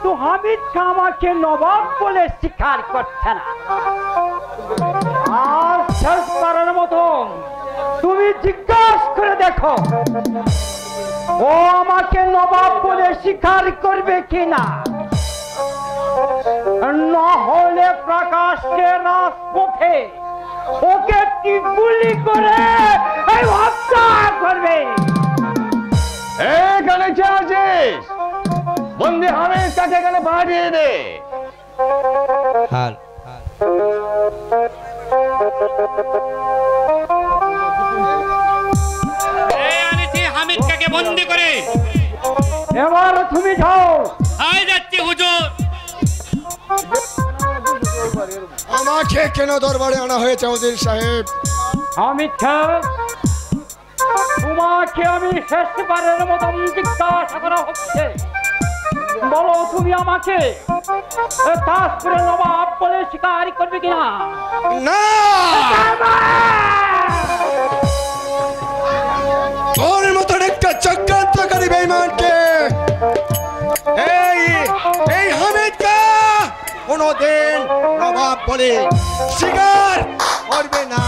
কিন্তু হামিদ খা আমাকে নবাব বলে স্বীকার করছে না। আর শেষবারের মতন তুমি জিজ্ঞাসা করে দেখো ও আমাকে নবাব বলে স্বীকার করবে কিনা। না হলে প্রকাশ্যে রাজপথে ওকে গুলি করে হত্যা করবে। এখানে কে আছিস? বন্দি হামিদ কাকে এখানে পাঠিয়ে দে। হামিদ কাকে বন্দি করে এবার তুমি যাও। যাচ্ছি হুজুর। আমাকে কেন দরবারে আনা হয়েছে ওজির সাহেব? হামিদ খা, তোমাকে আমি শেষবারের মতন জিজ্ঞাসা করা হচ্ছে, বলো তুমি আমাকে তাজপুরের নবাব বলে স্বীকার করবে কিনা? না, তোর মতন একটা চক্রান্তকারী বেঈমানকে এই হামিদকে কোনদিন নবাব বলে স্বীকার করবে না।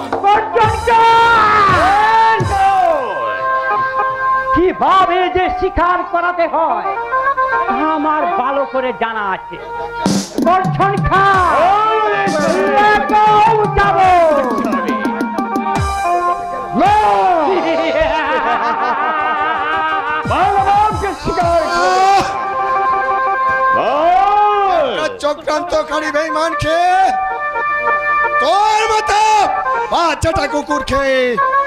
কিভাবে যে স্বীকার করাতে হয় আমার ভালো করে জানা আছে। বর্ষণ খা যাবো। চক্রান্তকারী বেঈমানকে তোর মতো বাচ্চাটা কুকুর খেয়ে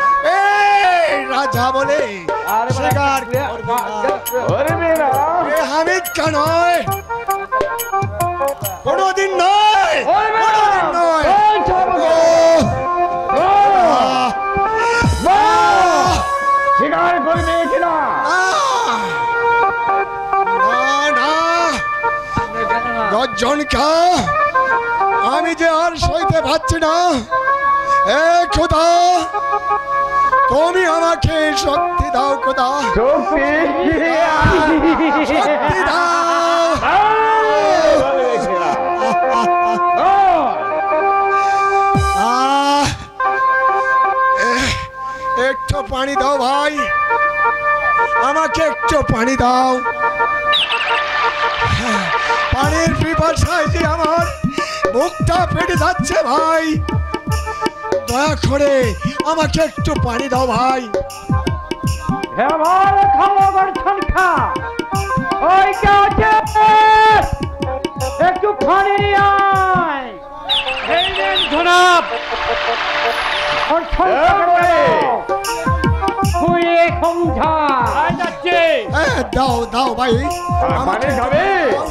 রাজা বলে স্বীকার করবে না। হামিদ কা নয়, কোনদিন নয়, কোনদিন নয়। স্বীকার করবে কিনা? গর্জনকা আমি যে আর সইতে পারছি না। এ খোদা, তুমি আমাকে শক্তি দাও খোদা, শক্তি দাও। একটু পানি দাও ভাই, আমাকে একটু পানি দাও। পানির পিপাসায় যে আমার মুখটা ফেটে যাচ্ছে ভাই, দয়া করে আমাকে একটু পানি দাও ভাই। এবার খাবো বর্ষণ খা, ওই কে আছে একটু পানি নিয়ে আয়। এই নেন জনাব। দাও দাও ভাই, পানি খাবে?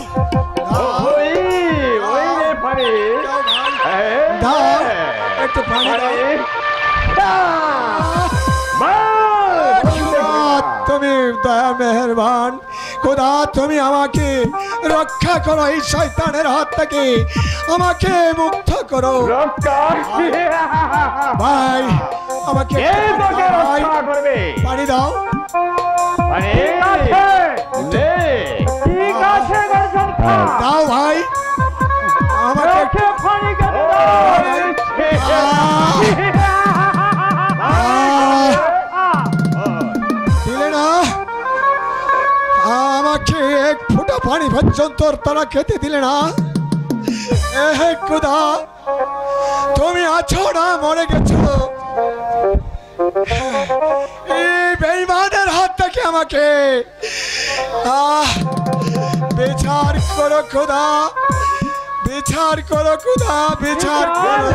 দাও একটু পানি দাও। তুমি দয়া মেহেরবান খোদা, তুমি আমাকে রক্ষা করো এই শয়তানের হাত থেকে, আমাকে মুক্ত করো ভাই। আমাকে পানি দাও। দাও ভাই, আমাকে দিলে না, আমাকে এক ফোঁটা পানি পর্যন্ত তারা খেতে দিলে না। হে খোদা, তুমি আছো না মরে গেছো? এই বেঈমানের হাত থেকে আমাকে বিচার করো খোদা, বিচার করো খোদা, বিচার করো।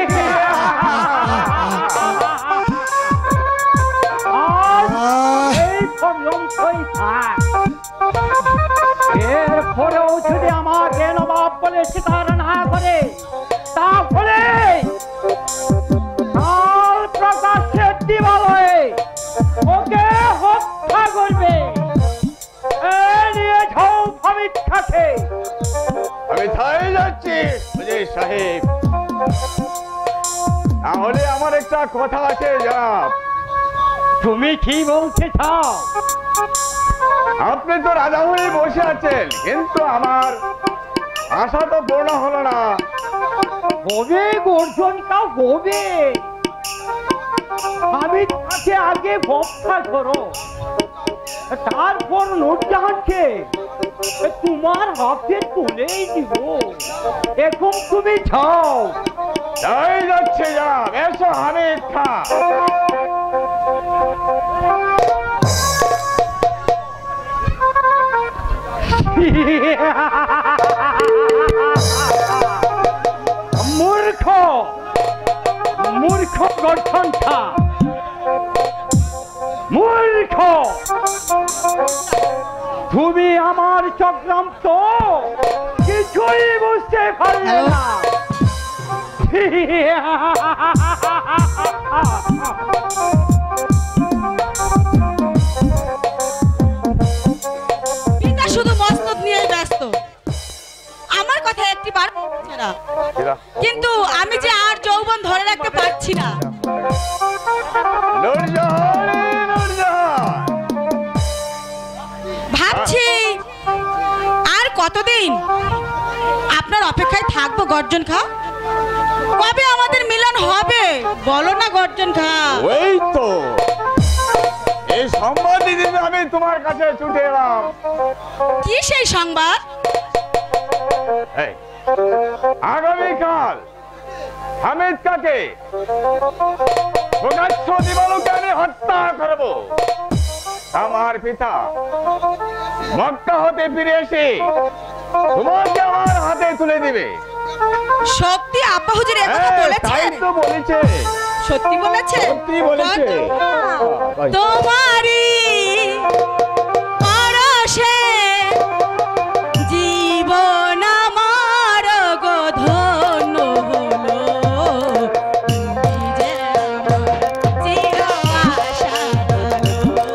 এরপরেও যদি আমাকে নবাব বলে স্বীকার না করে, তাহলে প্রকাশ্যে দিবালয়ে ওকে হত্যা করবে। নিয়ে যাও হামিদ খাকে। আমি তাই যাচ্ছি সাহেব। তাহলে আমার একটা কথা আছে জনাব। তুমি কি বলতে চাও? আপনি তো রাজা হয়ে বসে আছেন, কিন্তু আমার আশা তো পূর্ণ হলো না। হবে গর্জনটা হবে। আমি তাকে আগে ভক্তা করো, তারপর নূরজাহানকে তোমার হাতে তুলেই দিব। এখন তুমি যাও। যাই যাচ্ছে, যা। এসো হামিদ খা। মূর্খ মূর্খ গর্জনটা, মূর্খ। তুমি আমার চক্রান্ত কিছুই বুঝতে পারলে না। পিতা শুধু মস্তক নিয়ে ব্যস্ত, আমার কথা একটি বার হচ্ছে না। কিন্তু আমি যে আর যৌবন ধরে রাখতে পারছি না। নূরজাহান, নূরজাহান। ভাবছি আর কতদিন আপনার অপেক্ষায় থাকবো গর্জন খা? কবে আমাদের মিলন হবে বলো না গর্জন খা? ওই তো এই সংবাদ দিতে আমি তোমার কাছে ছুটে এলাম। কি সেই সংবাদ? এই, আগামীকাল হামিদ কাকে প্রকাশ্য দিবালোকে আমি হত্যা করব। আমার পিতা মক্কা হতে ফিরে এসে তোমাকে আমার হাতে তুলে দিবে। সত্যি আব্বা হুজুর একথা বলেছেন? তাই তো বলেছে। সত্যি বলেছে? সত্যি বলেছে। তোমারি পরশে জীবন আমার গো ধন্য হলো। তুমি যে আমার চির আশার আলো,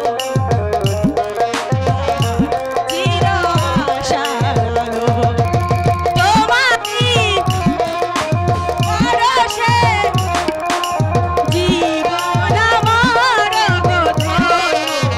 চির আশার আলো। তোমারি পরশে জীবন আমার গো ধন্য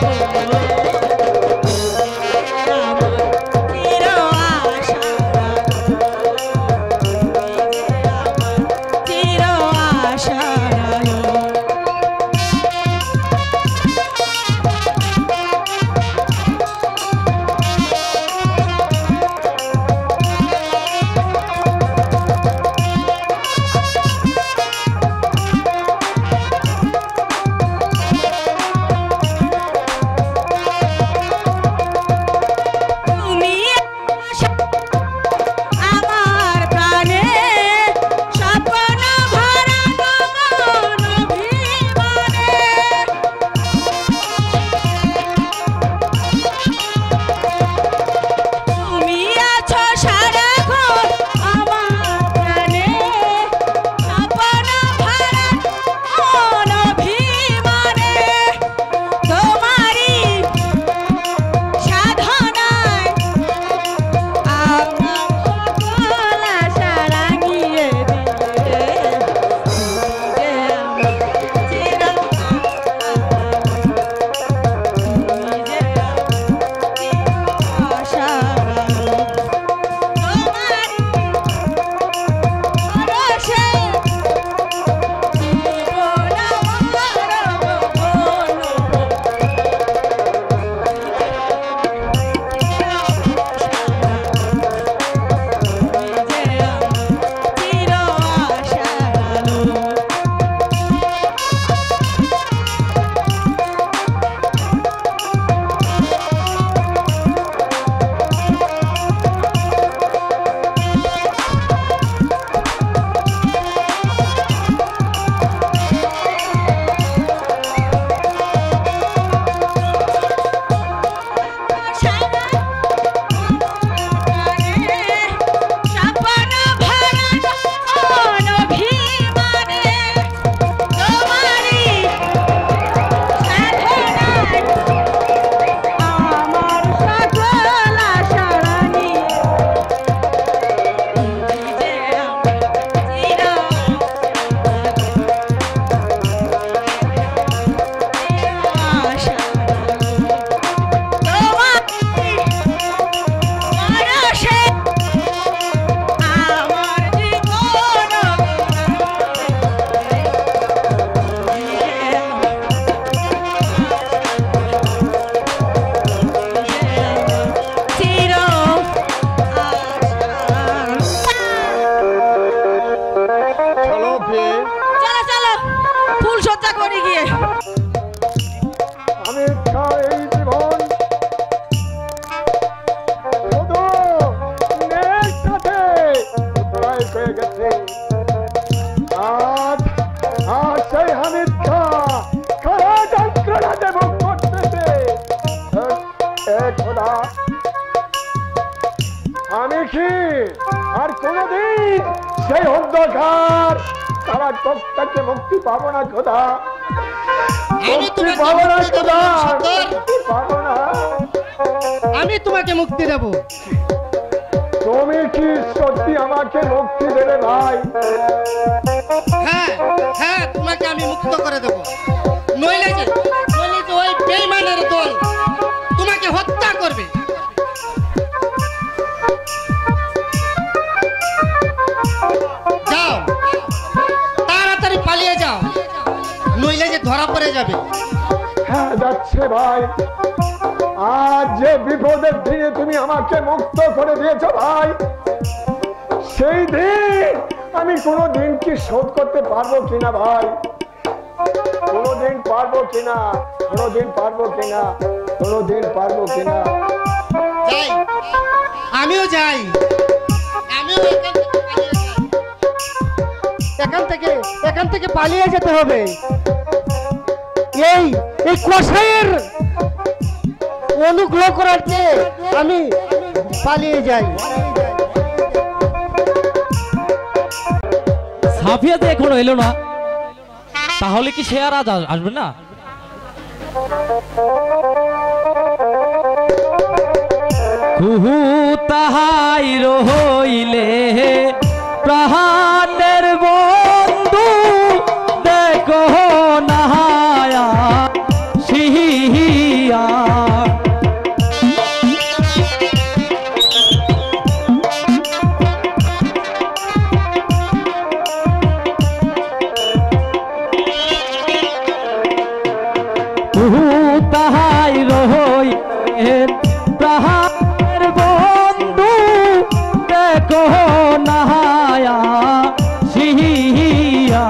সেই অন্ধকার তারা থেকে মুক্তি পাবো না খোদা, মুক্তি পাবো না খোদা, মুক্তি পাবো না। আমি তোমাকে মুক্তি দেব। তুমি কি সত্যি আমাকে মুক্তি দেবে ভাই? হ্যাঁ হ্যাঁ, তোমাকে আমি মুক্ত করে দেব। নইলে যে ওই বেঈমানের দল তোমাকে হত্যা করবে। যাও, তাড়াতাড়ি পালিয়ে যাও, নইলে যে ধরা পড়ে যাবে। হ্যাঁ যাচ্ছে ভাই। আজ যে বিপদের দিনে তুমি আমাকে মুক্ত করে দিয়েছো ভাই, সেই দিন আমি কোনোদিন কি শোধ করতে পারবো কিনা ভাই? কোনোদিন পারবো কিনা, কোনোদিন পারবো কিনা, কোনোদিন পারবো কিনা? যাই, আমিও যাই, আমিও এখান থেকে পালিয়ে যেতে হবে। এই কসাইয়ের অনুগ্রহ করার চেয়ে আমি পালিয়ে যাই। সাফিয়া তো এখনো এলো না, তাহলে কি সে আর আজ আসবে না? কুহু তাহাই রইলে প্রাণের বন্ধু, দেখো নাহায়া সিহিয়া। তাহাই রই প্রাণের বন্ধু, দেখো নাহায়া সিহিয়া।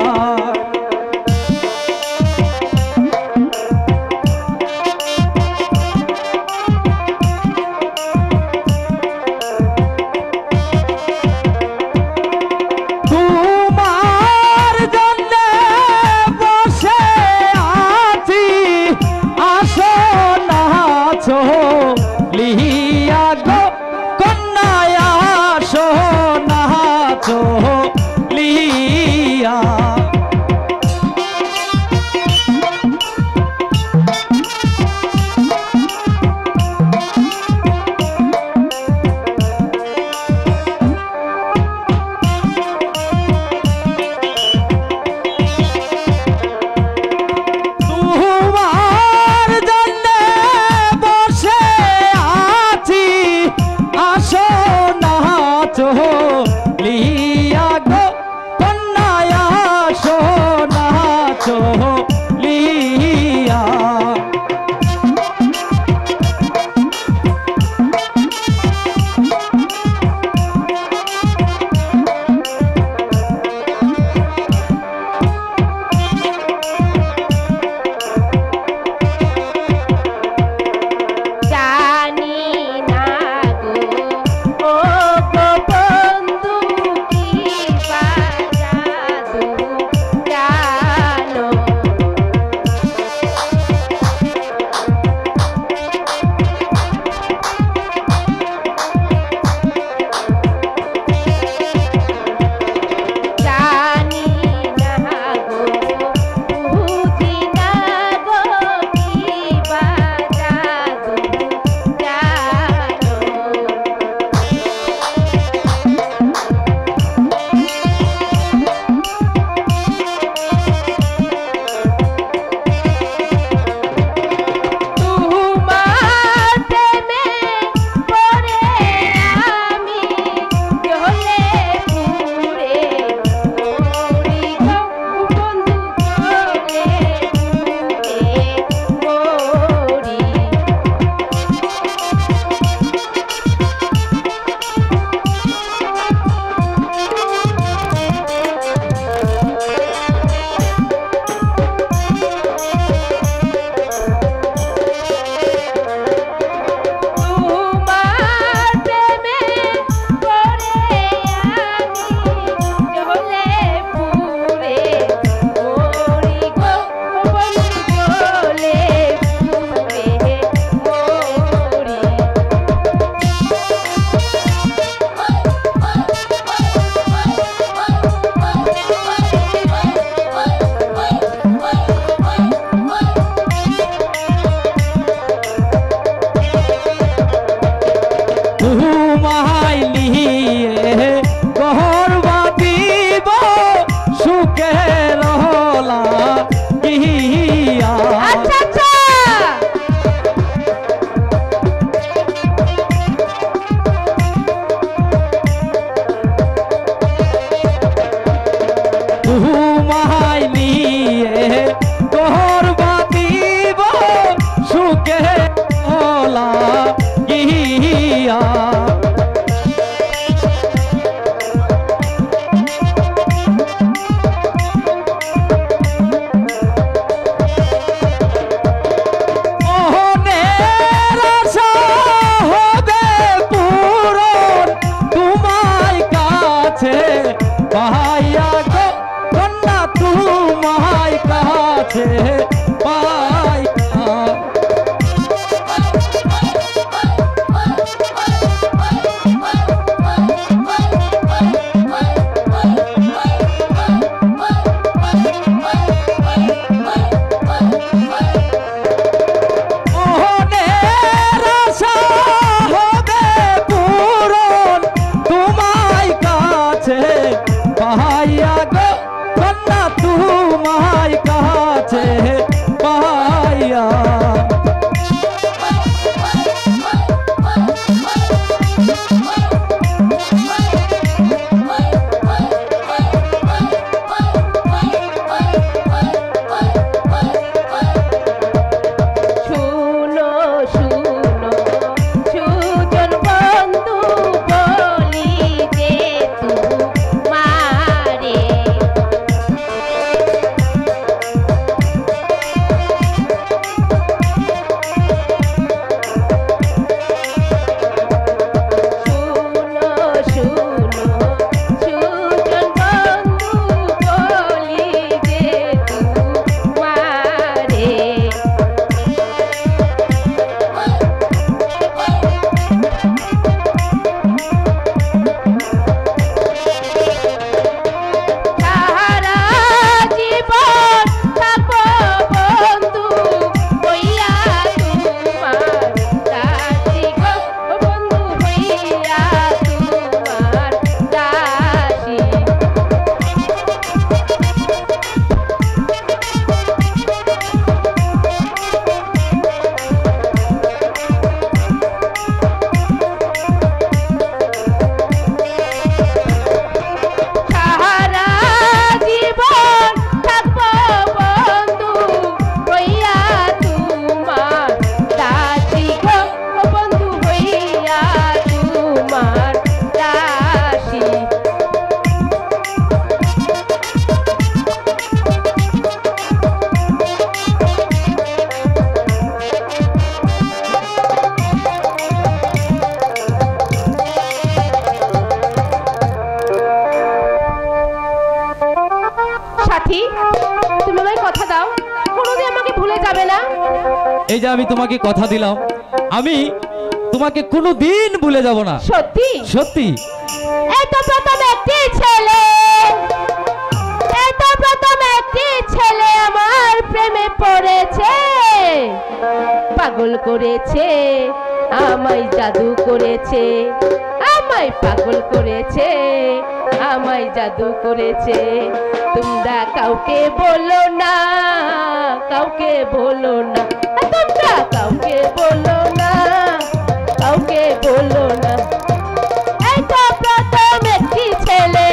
এই যে আমি তোমাকে কথা দিলাম, আমি তোমাকে কোনোদিন ভুলে যাব না। সত্যি সত্যি। এই তো প্রথম একটি ছেলে, এই তো প্রথম একটি ছেলে আমার প্রেমে পড়েছে, পাগল করেছে, আমায় জাদু করেছে, আমায় পাগল করেছে, আমায় জাদু করেছে। তোমরা কাউকে বলো না, কাউকে বলো না, তোমরা কাউকে বলো না, কাউকে বলো না। এই তো প্রথম একটি ছেলে,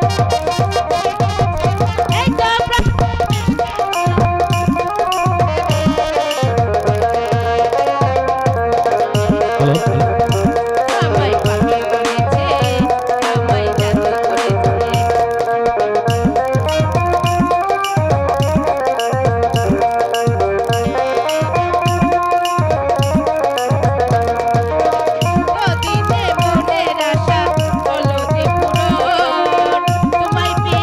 এই তো আমায় পাগল করেছে, আমায় জাদু করেছে। কতদিনে মনের আশা হলো যে পূরণ, তোমায় পেয়ে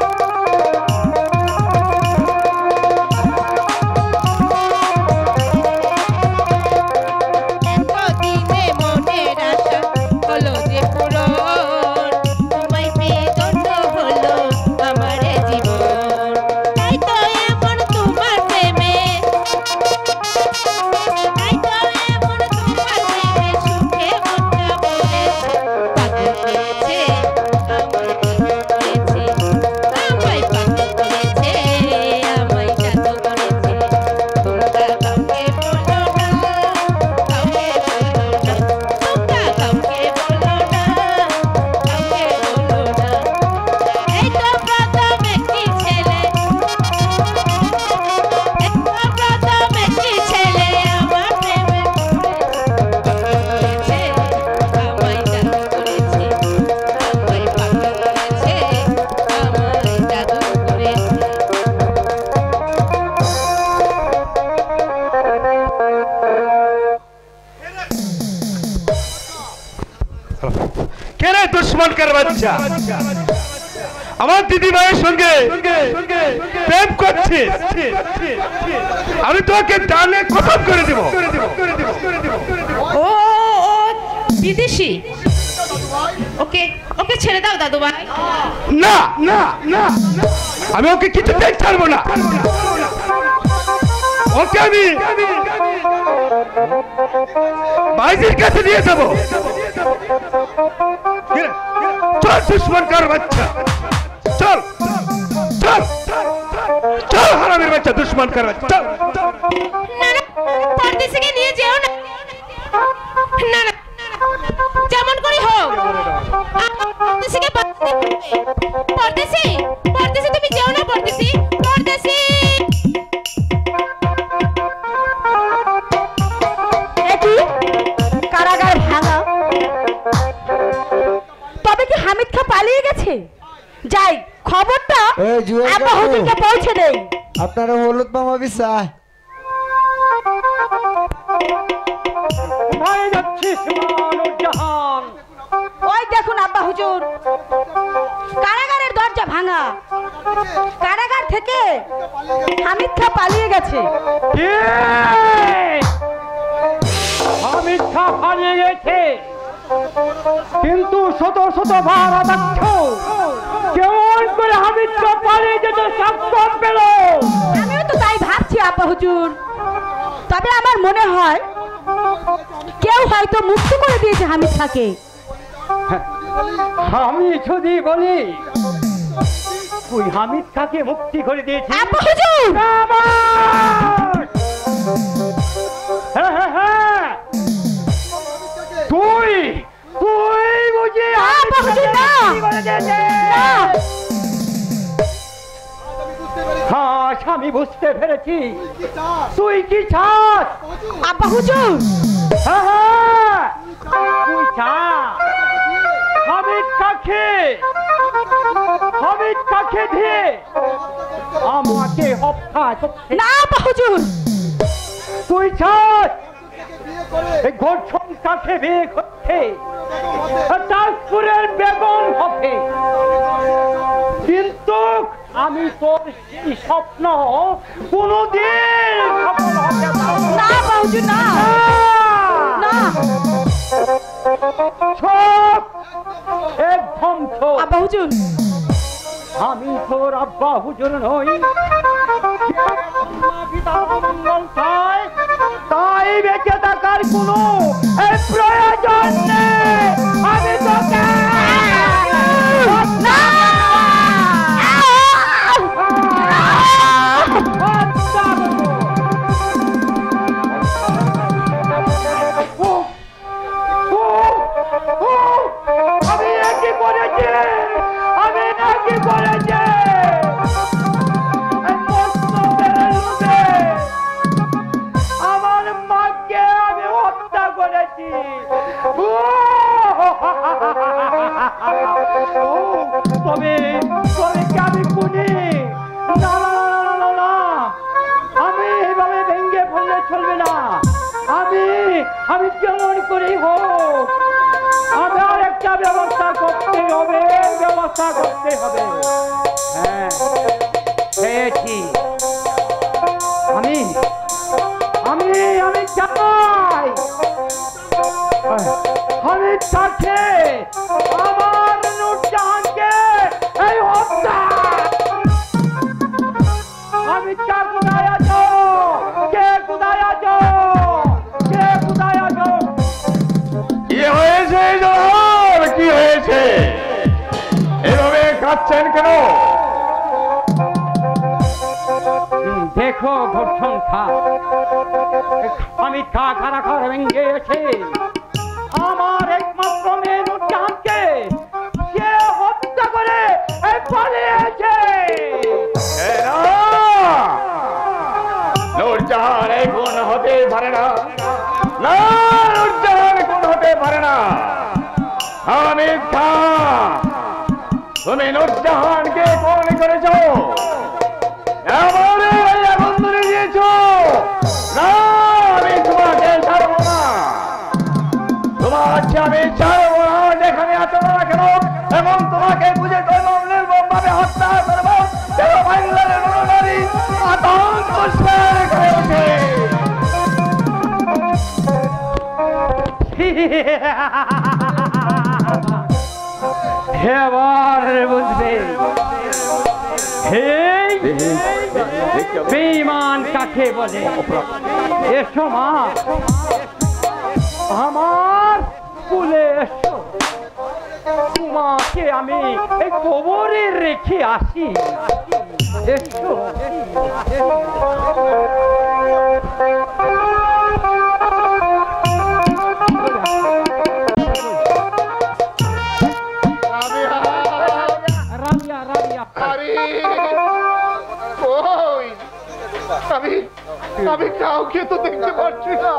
কতদিনে মনের আশা হলো যে পূরণ, তোমায় পেয়ে ধন্য হলো আমার জীবন। তাই তো এমন তোমার প্রেমে, তাই তো এমন তোমার প্রেমে সুখে মনটা বলেছে, পাগল করেছে, আমায় জাদু করেছে, আমায় পাগল করেছে, আমায় জাদু করেছে। তোমরা কাউকে বলো না, কাউকে বলো না, তোমরা কাউকে বলো না, কাউকে বলো না। এই তো প্রথম একটি ছেলে, এই তো প্রথম একটি ছেলে আমার প্রেমে পড়েছে, আমায় জাদু করেছে, আমায় পাগল করেছে, আমায় জাদু করেছে। কেরে দুশ্মনকার বাচ্চা, আমার দিদি ভাইয়ের সঙ্গে প্রেম করছিস, আমি তোকে ডানে খতম করে দেব। ও ও বিদেশি, ওকে ওকে ছেড়ে দাও দাদু ভাই। না না না, আমি ওকে কিছুতেই ছাড়বো না। ওকে আমি ভাইজির কাছে নিয়ে যাবো। চল দুশ্মনকার বাচ্চা, চল চল চল, হারামির বাচ্চা, দুশ্মনকার বাচ্চা, চল। না না, পরদেশিকে নিয়ে যেও না, না না, যেমন করে হোক পরদেশিকে পরদেশি, পরদেশি তুমি যেও না, পরদেশি, পরদেশি। এটি কারাগার ভাঙা, তবে কি হামিদ খা পালিয়ে গেছে? যাই খবরটা আব্বা হুজুরকে পৌঁছে দেই। আপনারা হলুদ মামা বিছায় কোথায় যাচ্ছিস জাহান? ওই দেখুন আব্বা হুজুর, কারাগারের দরজা ভাঙা, কারাগার থেকে হামিদ খা পালিয়ে গেছে। কে? হামিদ খা পালিয়ে গেছে, কিন্তু শত শত বার অদক্ষ কেমন করে হামিদ খা পালিয়ে যেতে সক্ষম পেল? আমিও তো তাই ভাবছি আব্বা হুজুর, তবে আমার মনে হয় কেউ হয়তো মুক্ত করে দিয়েছে হামিদ খাকে। আমি যদি বলি তুই হামিদ খাকে মুক্তি করে দিয়েছিস? আব্বা হুজুর, হ্যাঁ হ্যাঁ হ্যাঁ, তুই তুই বুঝি আব্বা হুজুর না, না। হ্যাঁ আমি বুঝতে পেরেছি, তুই কি চাস? আব্বা হুজুর, হ্যাঁ হ্যাঁ, তুই চাস হামিদ কাকে দিয়ে আমাকে হত্যা করতে? না আব্বা হুজুর, তুই চাস এই ঘোষণ কাকে বিয়ে করতে তাজপুরের বেগম হবে, কিন্তু আমি তোর সেই স্বপ্ন কোনোদিন সফল হতে পারবো না বাবুজি না না চুপ একদম চুপ আব্বা হুজুর আমি তোর আব্বা হুজুর নই তাই বেঁচে থাকার কোনো প্রয়োজন নেই আমি তোকে আমি একই করেছি আমার মাকে আমি হত্যা করেছি তবে কি আমি খুনি না না না না না আমি এইভাবে ভেঙে ফেললে চলবে না আমি কেমন করেই হোক আমার একটা ব্যবস্থা করতে হবে হ্যাঁ পেয়েছি আমি চাই আমি চাচ্ছি আমার নূরজাহানকে এই হত্যা আমি কোথায় আছো কে কোথায় আছো কি হয়েছে জনাব কি হয়েছে এভাবে কাঁদছেন কেন দেখো ধর্ষণ খা আমি খারা ভেঙে গেছে আমার একমাত্র মেয়ে নূরজাহানকে সে হত্যা করে পালিয়েছে নূরজাহান খুন হতে পারে না নূরজাহান খুন হতে পারে না হামিদ খান তুমি নূরজাহানকে খুন করেছো আগুন ধরে দিয়েছো না আমি তোমাকে ছাড়বো না তোমাকে আমি ছাড়বো না যেখানে আছো না কেন এবং তোমাকে বুঝে নির্মমভাবে হত্যা করবো বাংলার নারী আতঙ্ক করেছে এবার বুঝবে বেঈমান কাকে বলে এসো মা আমার কুলে এসো তোমাকে আমি এই কবরে রেখে আসি এসো আমি কাউকে তো দেখতে পাচ্ছি না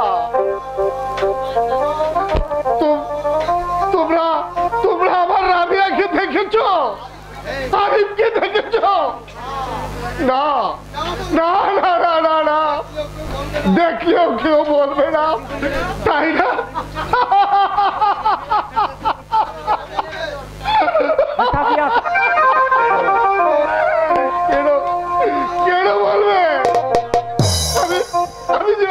তোমরা আমার রাবিয়াকে দেখেছো আরিফকে দেখেছো না না না না না না দেখলেও কেউ বলবে না তাই না কেন বলবে আমি যে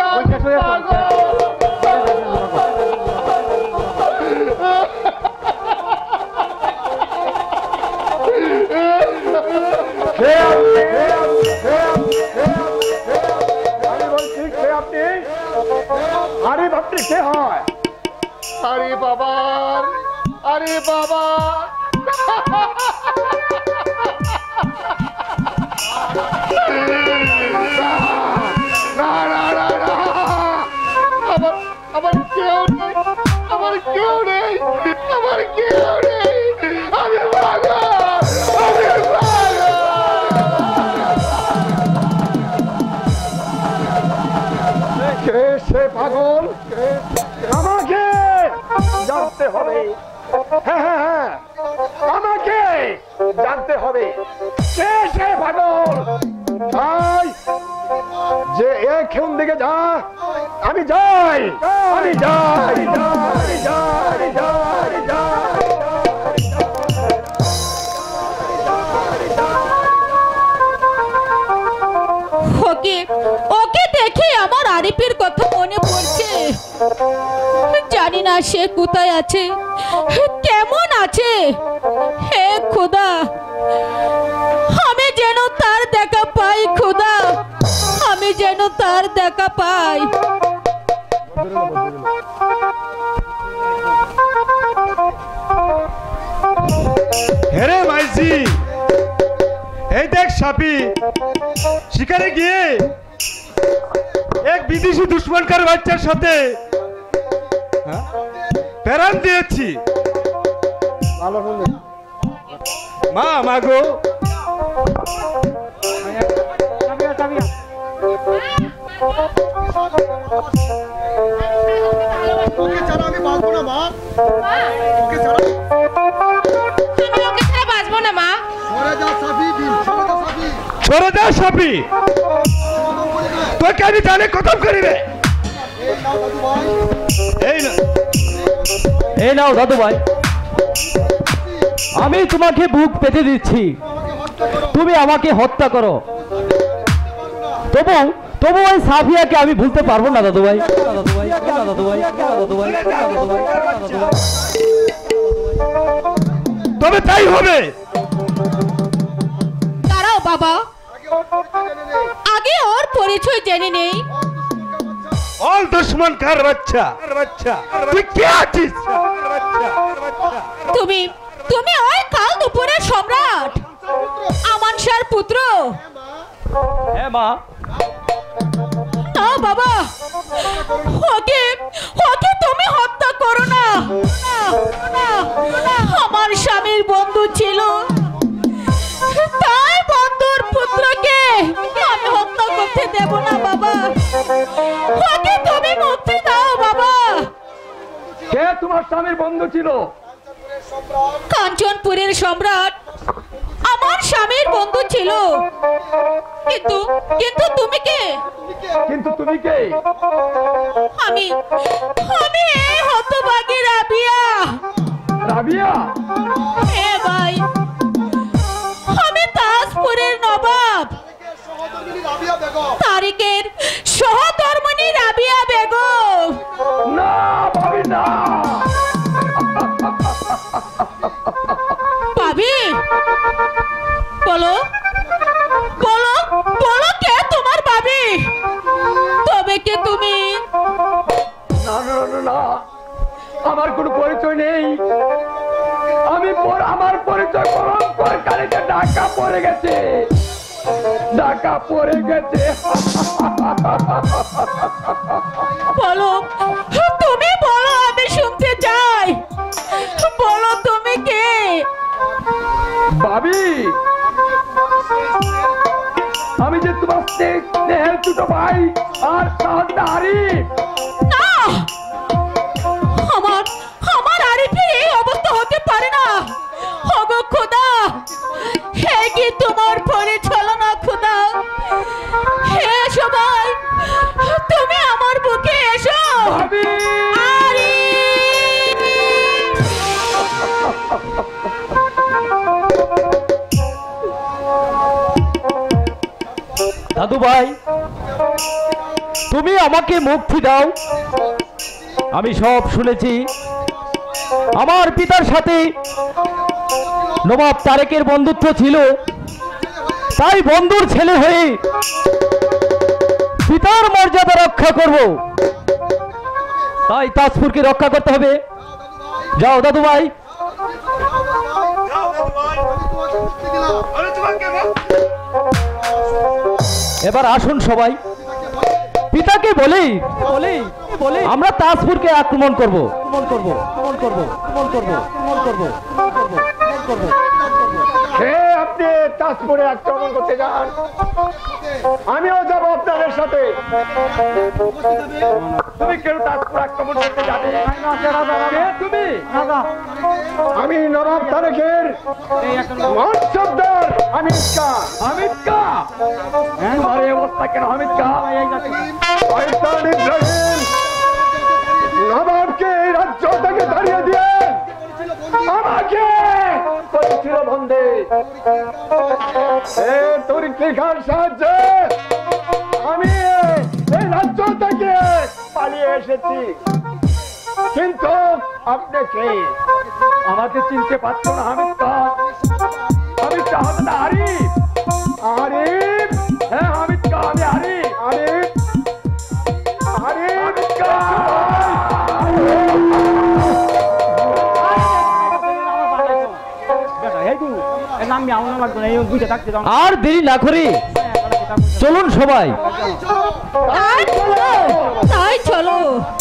আরে বাপরে কে হয় আরে বাবা আমার কেউ নেই আমি কে সে পাগল আমাকে জানতে হবে হ্যাঁ আমাকে জানতে হবে কে সে পাগল ভাই যে এখন দিকে যা আমি যাই জানি না সে কোথায় আছে, কেমন আছে। হে খোদা, আমি যেন তার দেখা পাই। খোদা, আমি যেন তার দেখা পাই। হেরে মাইজি, এই দেখ সাপি শিকারে গিয়ে এক বিদেশি দুশ্মনকার বাচ্চার সাথে প্যারান দিয়েছি। মা মাগো, আমি ওকে ছাড়া বাঁচবো না মা। সরে যা সাপি, তোকে আমি জানে খতম করি রে। এই না, এই নাও দাদু ভাই, আমি তোমাকে বুক পেতে দিচ্ছি, তুমি আমাকে হত্যা করো। তবু তবু ওই সাফিয়াকে আমি ভুলতে পারবো না দাদু ভাই। তবে তাই হবে। দাঁড়াও বাবা, আগে ওর পরিচয় জেনে নেই। অল দুশ্মন কার বাচ্চা, তুই কে আছিস? তুমি তুমি ওই কাল দুপুরের সম্রাট আমান শাহর পুত্র। হ্যাঁ মা, না বাবা, ওকে ওকে তুমি হত্যা করো না। আমার স্বামীর বন্ধু ছিল, তাই বন্ধুর পুত্রকে আমি হত্যা করতে দেব না বাবা। ওকে তুমি মুক্তি দাও বাবা। কে তোমার স্বামীর বন্ধু ছিল? কাঞ্চনপুরের সম্রাট আমার স্বামীর বন্ধু ছিল। কিন্তু কিন্তু তুমি কে? কিন্তু তুমি কে? আমি আমি এই হতভাগী রাবিয়া। রাবিয়া? হ্যাঁ ভাই, আমি তাজপুরের নবাব তারিকের সহধর্মিণী রাবিয়া বেগম। না ভাবি না। ভাবি, বলো বলো বলো, কে তোমার ভাবি? তবে কে তুমি? না না না না, আমার কোনো পরিচয় নেই। আমার পরিচয় পরম্পর কালীতে ঢাকা পড়ে গেছে, ঢাকা পড়ে গেছে। বলো, তুমি বলো, আমি শুনতে চাই। বলো তুমি কে? ভাবি, আমি যে তোমার স্নেহের ছোট ভাই আর সাহায্যহারি। না, আমার আমার আরিফের এই অবস্থা হতে পারে না। ওগো খোদা, হে কি তোমার পরিচালনা খোদা? হে সবাই, তুমি আমার বুকে এসো। ভাবি, দাদু ভাই, তুমি আমাকে মুক্তি দাও। আমি সব শুনেছি, আমার পিতার সাথে নবাব তারেকের বন্ধুত্ব ছিল, তাই বন্ধুর ছেলে হয়ে পিতার মর্যাদা রক্ষা করব। তাই তাজপুরকে রক্ষা করতে হবে। যাও দাদু ভাই। এবার আসুন সবাই, পিতাকে বলি আমরা তাজপুরকে আক্রমণ করব। হে আপনি তাজপুরে আক্রমণ করতে যান, আমিও যাবো আপনাদের সাথে। তুমি কেউ তাজপুর আক্রমণ করতে যাবে? তুমি? আমি নবাব তারেকের মনসবদার হামিদ খাঁ। হামিদ খাঁ? তোমার এই অবস্থা কেন হামিদ খাঁ? শয়তান ইব্রাহিম নবাবকে এই রাজ্য থেকে দাঁড়িয়ে দিয়ে আমাকে করেছিল বন্দে। তুর্কি খান সাহায্যে আমি এই রাজ্য থেকে পালিয়ে এসেছি, কিন্তু আপনি কে? আমাকে চিনতে পারছো না হামিদ খান? আমি চাহতা আরিফ। আরিফ? হ্যাঁ হামিদ খান, আমি আরিফ। আরিফ? আরিফ? আর দেরি না করে চলুন সবাই। তাই চলো, তাই চলো।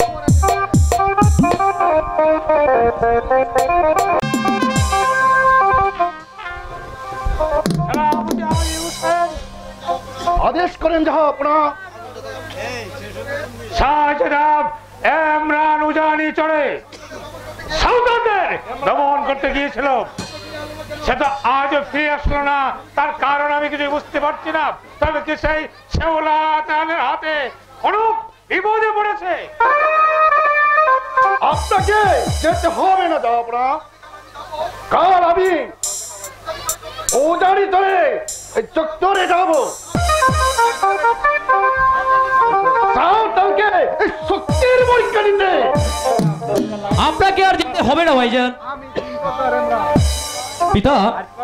আদেশ করেন জাহাপনা। শাহজাহাব ইমরান উজানি চড়ে সৌদাদের দমন করতে গিয়েছিল, সে তো আজও ফিরে আসলো না। তার কারণ আমি কিছু বুঝতে পারছি না। তবে কি সেই শেওলা তালের হাতে অনুপ বিপদে পড়েছে? আপনাকে যেতে হবে না জাহাপনা। কাল আমি ওজানি ধরে চত্বরে যাবো, সাঁওতালকে এই শক্তির পরীক্ষা নিতে। আপনাকে আর যেতে হবে না ভাইজান। পিতা,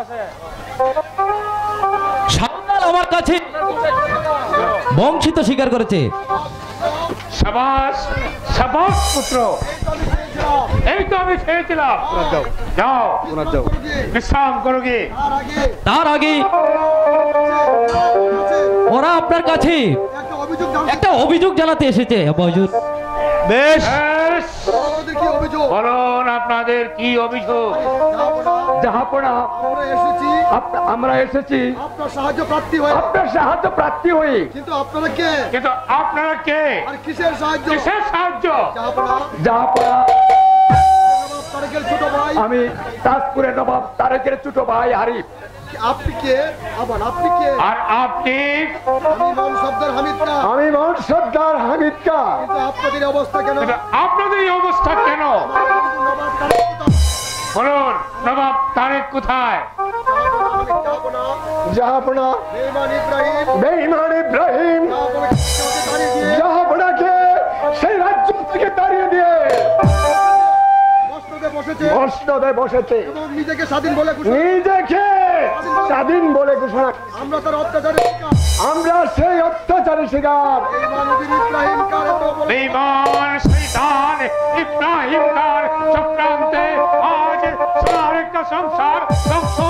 সাঁওতাল আমার কাছে বংশিত স্বীকার করেছে। সাবাস সাবাস পুত্র, এই তো আমি ছেড়েছিলাম। যাও বিশ্রাম করো গিয়ে। তার আগে ওরা আপনার কাছে একটা অভিযোগ জানাতে এসেছে। হুজুর, বেশ, বলুন আপনাদের কি অভিযোগ? জাহাপনা, আমরা এসেছি আপনার সাহায্য প্রার্থী হয়ে। আপনার সাহায্য প্রার্থী হয়ে। কিন্তু আপনারা কে? কিন্তু আপনারা কে? আর কিসের সাহায্য? কিসের সাহায্য? জাহাপনা, তারেকের ছোট ভাই। আমি তাজপুরের নবাব তারেকের ছোট ভাই আরিফ। আপনি কে? আবার আপনি কে? আর আপনি? আমি মান সর্দার হামিদ খান। আমি মান সর্দার হামিদ খান। কিন্তু আপনাদের এই অবস্থা কেন? কিন্তু আপনাদের এই অবস্থা কেন? নবাব তারেক কোথায়? বলুন, নবাব তারেক কোথায়? জাহাপনা, বেঈমান ইব্রাহিম। বেঈমান ইব্রাহিম জাহাপনাকে তাড়িয়ে দিয়ে জাহাপনাকে সেই রাজ্য থেকে তাড়িয়ে দিয়ে মসনদে বসেছে মসনদে বসেছে এবং নিজেকে স্বাধীন বলে ঘোষণা। নিজেকে স্বাধীন বলে ঘোষণা। আমরা তার অত্যাচারের শিকার। আমরা সেই অত্যাচারের শিকার। বেঈমান ইব্রাহিম কার এত বড় বেঈমান শয়তান ইব্রাহিম তার চক্রান্তে আজ সারা একটা সংসার ধ্বংস